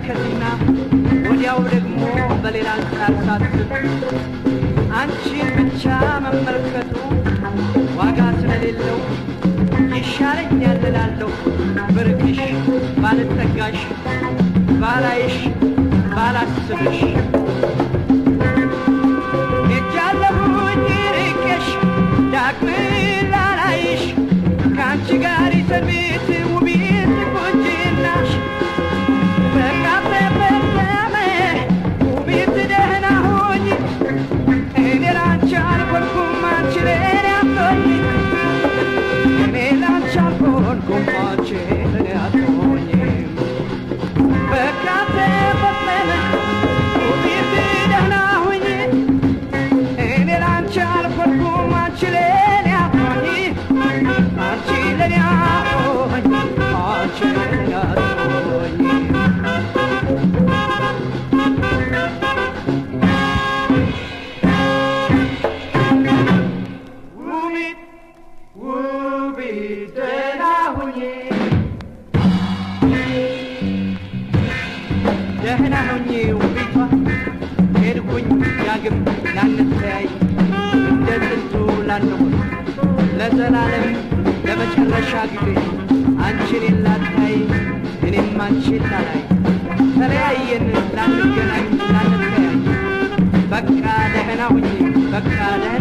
ትመለከትና ወዲያው ደግሞ በሌላ ሳልሳስብ አንቺን ብቻ መመልከቱ ዋጋ ስለሌለው ይሻለኛል እላለሁ ብርቅሽ ባልጠጋሽ ባላይሽ ባላስብሽ ሄጃለሁኝ ርቄሽ ዳግም ላላይሽ ከአንቺ ጋር ሰንብት ውቢት ቁንጅናሽ በቃ ተፈጸመ ውቢት ደህና ሁኝ እኔ ላንቺ አልሆንኩም አንቺ ለኔ አትሆኝ እኔ ላንቺ አልሆንኩም አንቺ ለኔ አትሆኝ በቃ ተፈጸመ ውቢት ደህና ሁኝ እኔ ላንቺ አልሆንኩም አንቺ ለኔ አትሆኝ አንቺ ለኔ አትሆኝ አንቺ ለኔ አትሆኝ ውቢት ደህና ሁኝ ደህና ሁኝ ውቢቷ ሄድኩኝ ዳግም ላንተያይ እንደ ጥንቱ ላንሆን ለዘላለም ለመጨረሻ ጊዜ አንቺን ላታይ እኔም አንቺን ላላይ ተለያየን ላንገናኝ ላንተያይ በቃ ደህና ሁኝ በቃ